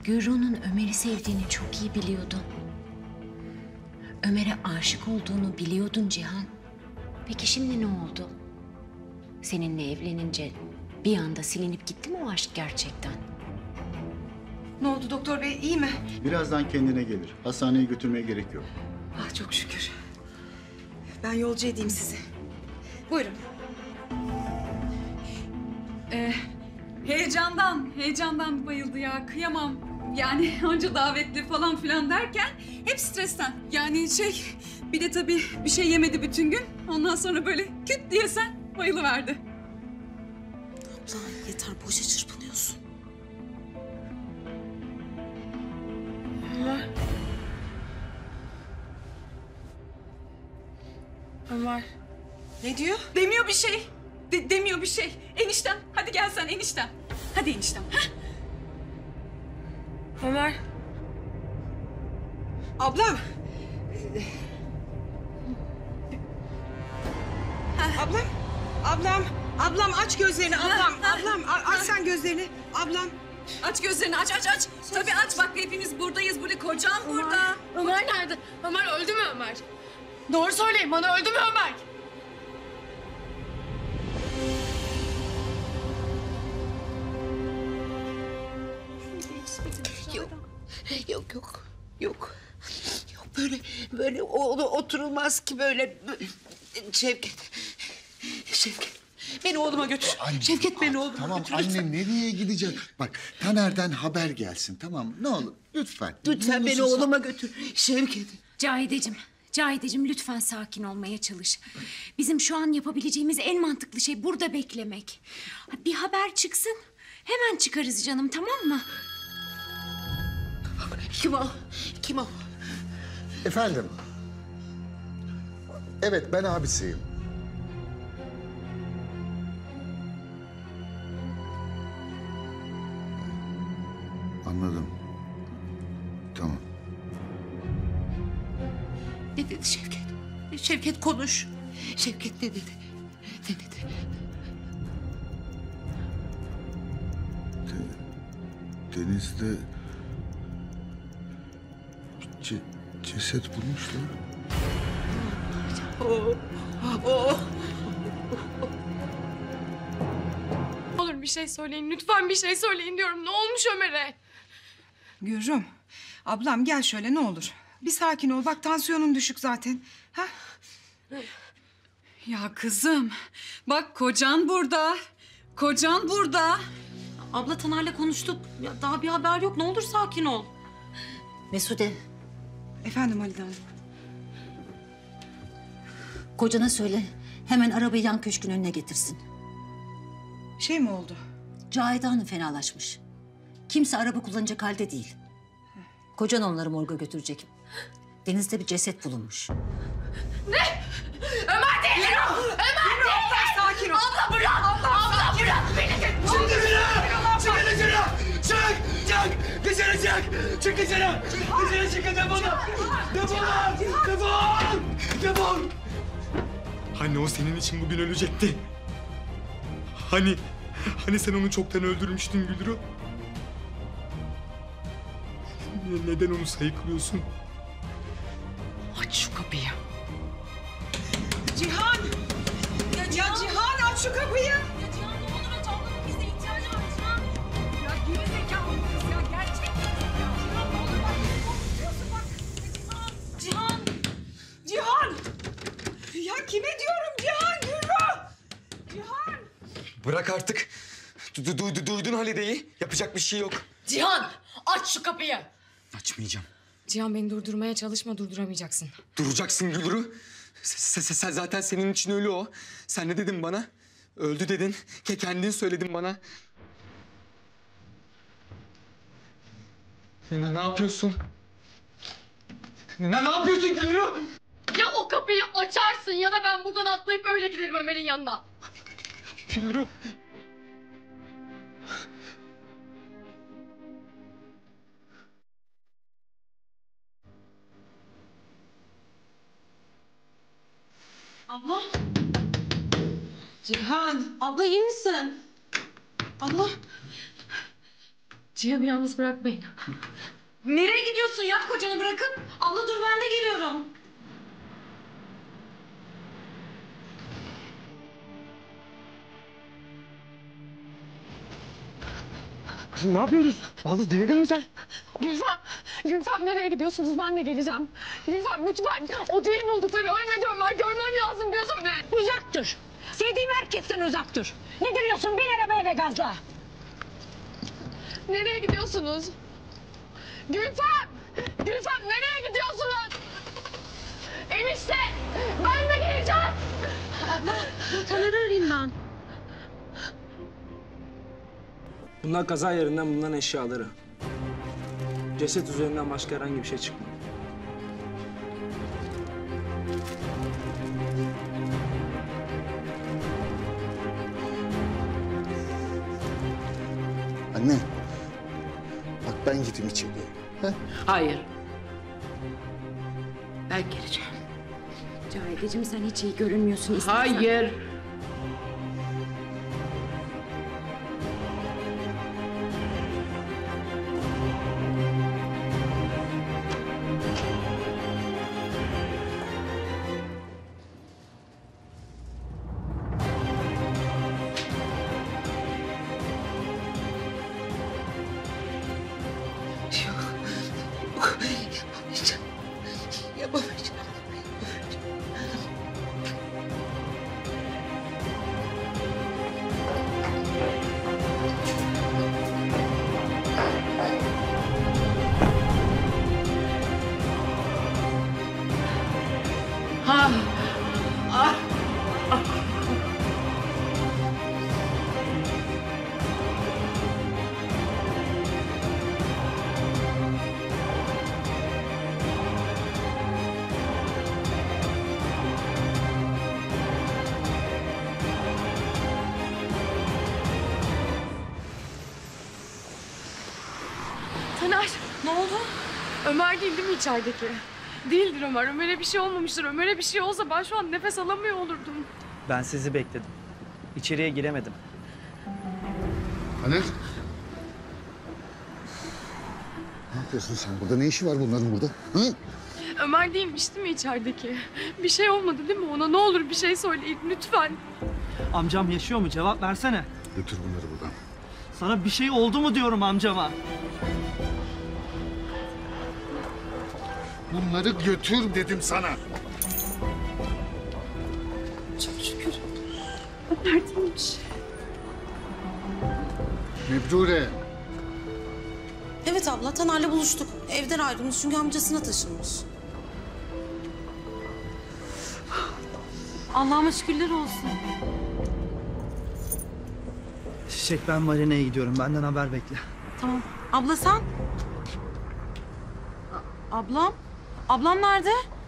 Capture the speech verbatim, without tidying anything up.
Gürru'nun Ömer'i sevdiğini çok iyi biliyordun. Ömer'e aşık olduğunu biliyordun Cihan. Peki şimdi ne oldu? Seninle evlenince bir anda silinip gitti mi o aşk gerçekten? Ne oldu doktor bey, iyi mi? Birazdan kendine gelir. Hastaneye götürmeye gerek yok. Ah çok şükür. Ben yolcu edeyim sizi. Buyurun. Ee, heyecandan, heyecandan bayıldı ya. Kıyamam. Yani onca davetli falan filan derken hep stresten. Yani şey, bir de tabii bir şey yemedi bütün gün. Ondan sonra böyle küt diye sen bayılıverdi. Abla yeter, boşa çırpınıyorsun. Ömer. Ömer. Ne diyor? Demiyor bir şey. De- demiyor bir şey. Eniştem, hadi gel sen eniştem. Hadi eniştem. Heh. Ömer. Ablam. Ablam. Ablam. Ablam aç gözlerini ablam. Ablam a- aç sen gözlerini. Ablam. Aç gözlerini, aç aç aç. Tabii aç, bak hepimiz buradayız. Burada kocam burada. Ömer nerede? Ömer öldü mü Ömer? Doğru söyleyin bana, öldü mü Ömer? Yok, yok, yok, yok. Yok böyle, böyle o- oturulmaz ki böyle. Şevket, Şevket. Beni oğluma götür. Anne, Şevket beni aa, oğluma Tamam götür. anne lütfen. nereye gidecek? Bak Taner'den haber gelsin tamam mı? Ne olur lütfen. Lütfen Ne beni olursun oğluma götür. Şevket. Cahideciğim, Cahideciğim lütfen sakin olmaya çalış. Bizim şu an yapabileceğimiz en mantıklı şey burada beklemek. Bir haber çıksın, hemen çıkarız canım, tamam mı? Kim o? Kim o? Efendim. Evet, ben abisiyim. Anladım. Tamam. Ne dedi Şevket? Şevket konuş. Şevket ne dedi? Ne dedi? Denizde ce ceset bulmuşlar. Oh, oh. Ne olur bir şey söyleyin, lütfen bir şey söyleyin diyorum. Ne olmuş Ömer'e? Gürrüm. Ablam gel şöyle ne olur. Bir sakin ol. Bak tansiyonun düşük zaten. Ha? Ya kızım, bak kocan burada. Kocan burada. Abla Taner'le konuştuk. Ya daha bir haber yok. Ne olur sakin ol. Mesude, Efendim Halide Hanım. kocana söyle. Hemen arabayı yan köşkün önüne getirsin. Şey mi oldu? Cahide Hanım fenalaşmış. Kimse araba kullanacak halde değil. Kocan onları morga götürecek. Denizde bir ceset bulunmuş. Ömer değil o! Ömer değil! Sakin ol. Abla bırak! Abla bırak beni! Çık dışarı! Çık dışarı! Çık! Çık! Dışarı çık! Çık dışarı! Dışarı çıkın defolun! Defolun! Defol! Defol! Anne o senin için bugün ölecekti. Hani, hani sen onu çoktan öldürmüştün Gülru? Ne- Neden onu sayıklıyorsun? Aç şu kapıyı. Cihan! Ya, ya Cihan aç şu kapıyı. Ya Cihan ne olur aç, ablanın bize ihtiyacı var Cihan. Ya geri zekalı kız ya, gerçekten ya. Cihan ne olur bak, beni korkutuyorsun bak. Cihan! Cihan! Cihan! Ya kime diyorum Cihan? Gürrü! Cihan! Bırak artık. Du du du duydun Halide'yi. Yapacak bir şey yok. Cihan! Aç şu kapıyı! Açmayacağım. Cihan beni durdurmaya çalışma, durduramayacaksın. Duracaksın Gülru. Sen, sen- sen- zaten senin için ölü o. Sen ne dedin bana? Öldü dedin. Ke kendin söyledin bana. Ne, ne yapıyorsun? Ne, ne yapıyorsun Gülru? Ya o kapıyı açarsın ya da ben buradan atlayıp öyle giderim Ömer'in yanına. Gülru. Abla, Cihan! Abla iyi misin? Allah! Cihan'ı yalnız bırakmayın. Nereye gidiyorsun ya kocanı bırakıp? Abla dur ben de geliyorum. Kızım ne yapıyoruz? Bazı delirdin mi sen? Gülfem, Gülfem nereye gidiyorsunuz? Ben de geleceğim. Gülfem lütfen. O değil buldukları ölmedi Ömer. Görmem lazım gözümle. Uzak dur. Sevdiğim herkesten uzak dur. Ne duruyorsun? Bin arabaya ve gazla. Nereye gidiyorsunuz? Gülfem! Gülfem nereye gidiyorsunuz? Enişte! Ben de geleceğim. Taner'i arayayım ben. Bunlar kaza yerinden bulunan eşyaları. Ceset üzerinden başka herhangi bir şey çıkmadı. Anne. Bak ben gideyim içeriye. Ha? Hayır. Ben geleceğim. Cahideciğim sen hiç iyi görünmüyorsun. İstersen... Hayır. Yapamayacağım. Yapamayacağım. Ha. Ah. Ah. Taner, Ne oldu? Ömer değil değil mi içerideki? Değildir Ömer. Ömer'e bir şey olmamıştır. Ömer'e bir şey olsa ben şu an nefes alamıyor olurdum. Ben sizi bekledim. İçeriye giremedim. Taner. Ne yapıyorsun sen burada? Ne işi var bunların burada? Hı? Ömer değilmiş değil mi içerideki? Bir şey olmadı değil mi ona? Ne olur bir şey söyleyin lütfen. Amcam yaşıyor mu? Cevap versene. Götür bunları buradan. Sana bir şey oldu mu diyorum amcama. Bunları götür dedim sana. Çok şükür. Ömer değilmiş. Mebrure. Evet abla Taner'le buluştuk. Evden ayrılmış çünkü amcasına taşınmış. Allah'ıma şükürler olsun. Çiçek ben marineye gidiyorum. Benden haber bekle. Tamam. Abla sen? A- Ablam? Ablam nerede?